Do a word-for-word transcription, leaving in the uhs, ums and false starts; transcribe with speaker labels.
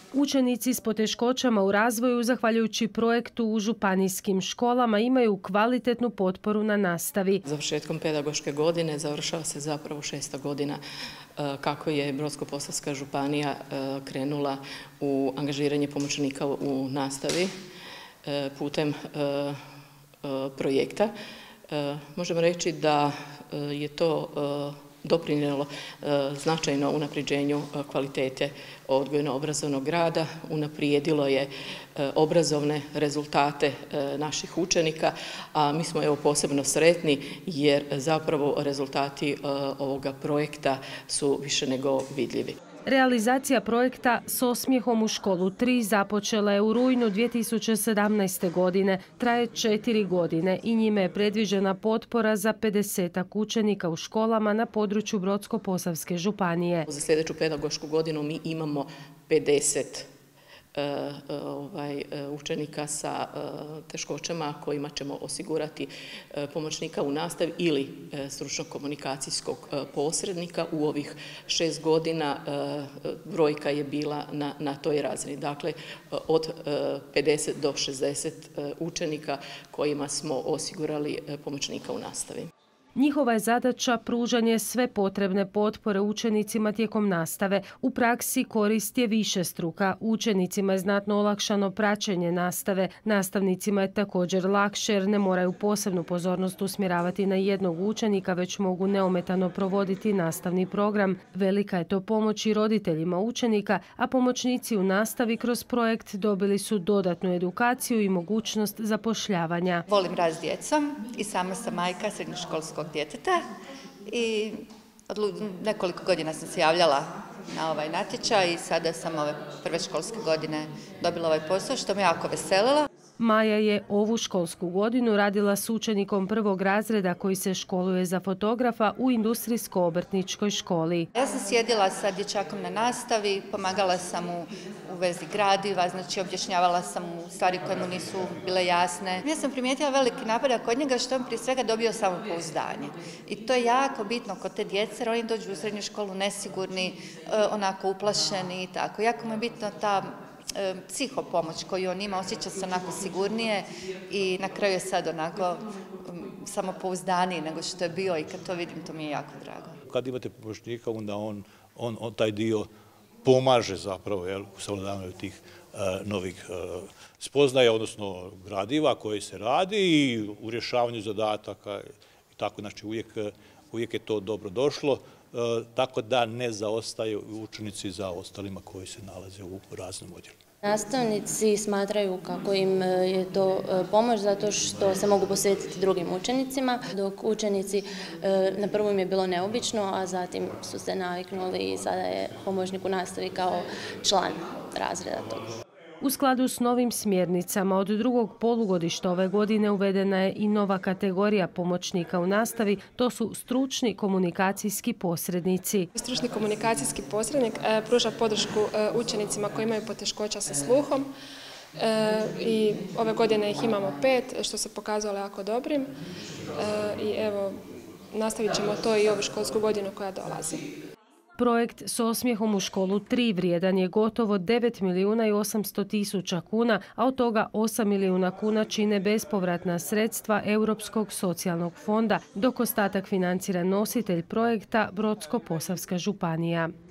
Speaker 1: Učenici s poteškoćama u razvoju, zahvaljujući projektu u županijskim školama, imaju kvalitetnu potporu na nastavi.
Speaker 2: Završetkom pedagoške godine završava se zapravo šesta godina kako je Brodsko-posavska županija krenula u angažiranje pomoćnika u nastavi putem projekta. Možemo reći da je to doprinijelo značajno unapređenju kvalitete odgojno-obrazovnog rada, unaprijedilo je obrazovne rezultate naših učenika, a mi smo evo posebno sretni jer zapravo rezultati ovoga projekta su više nego vidljivi.
Speaker 1: Realizacija projekta S osmijehom u školu tri započela je u rujnu dvije tisuće sedamnaeste. godine, traje četiri godine i njime je predviđena potpora za pedesetak učenika u školama na području Brodsko-posavske županije.
Speaker 2: Za sljedeću pedagošku godinu mi imamo pedeset učenika sa teškoćama kojima ćemo osigurati pomoćnika u nastavi ili stručnog komunikacijskog posrednika. U ovih šest godina brojka je bila na, na toj razini. Dakle, od pedeset do šezdeset učenika kojima smo osigurali pomoćnika u nastavi.
Speaker 1: Njihova je zadaća pružanje sve potrebne potpore učenicima tijekom nastave. U praksi korist je višestruka. Učenicima je znatno olakšano praćenje nastave. Nastavnicima je također lakše jer ne moraju posebnu pozornost usmjeravati na jednog učenika, već mogu neometano provoditi nastavni program. Velika je to pomoć i roditeljima učenika, a pomoćnici u nastavi kroz projekt dobili su dodatnu edukaciju i mogućnost zapošljavanja.
Speaker 3: Volim rad s djecom i sama sam majka srednjoškolskog djeteta i nekoliko godina sam se javljala na ovaj natječaj i sada sam ove prve školske godine dobila ovaj posao, što me jako veselila.
Speaker 1: Maja je ovu školsku godinu radila s učenikom prvog razreda koji se školuje za fotografa u industrijsko-obrtničkoj školi.
Speaker 3: Ja sam sjedila sa dječakom na nastavi, pomagala sam mu u vezi gradiva, znači objašnjavala sam mu stvari koje mu nisu bile jasne. Ja sam primijetila veliki napredak kod njega što on prije svega dobio samopouzdanje. I to je jako bitno kod te djece jer oni dođu u srednju školu nesigurni, onako uplašeni i tako. Jako mu je bitno ta psihopomoć koju on ima, osjeća se onako sigurnije i na kraju je sad onako samopouzdaniji nego što je bio i kad to vidim, to mi je jako drago.
Speaker 4: Kad imate pomoćnika, onda on, on, on taj dio pomaže zapravo jel, u savladavanju tih uh, novih uh, spoznaja, odnosno gradiva koje se radi i u rješavanju zadataka i tako, znači uvijek, uvijek je to dobro došlo. Uh, tako da ne zaostaju učenici za ostalima koji se nalaze u raznom odjelu.
Speaker 5: Nastavnici smatraju kako im je to pomoć zato što se mogu posvetiti drugim učenicima, dok učenici na prvom im je bilo neobično, a zatim su se naviknuli i sada je pomoćnik u nastavi kao član razreda toga.
Speaker 1: U skladu s novim smjernicama od drugog polugodišta ove godine uvedena je i nova kategorija pomoćnika u nastavi, to su stručni komunikacijski posrednici.
Speaker 6: Stručni komunikacijski posrednik pruža podršku učenicima koji imaju poteškoća sa sluhom i ove godine ih imamo pet, što se pokazalo jako dobrim i evo nastavit ćemo to i ovu školsku godinu koja dolazi.
Speaker 1: Projekt S osmijehom u školu tri vrijedan je gotovo devet milijuna i osamsto tisuća kuna, a od toga osam milijuna kuna čine bespovratna sredstva Europskog socijalnog fonda, dok ostatak financira nositelj projekta Brodsko-posavska županija.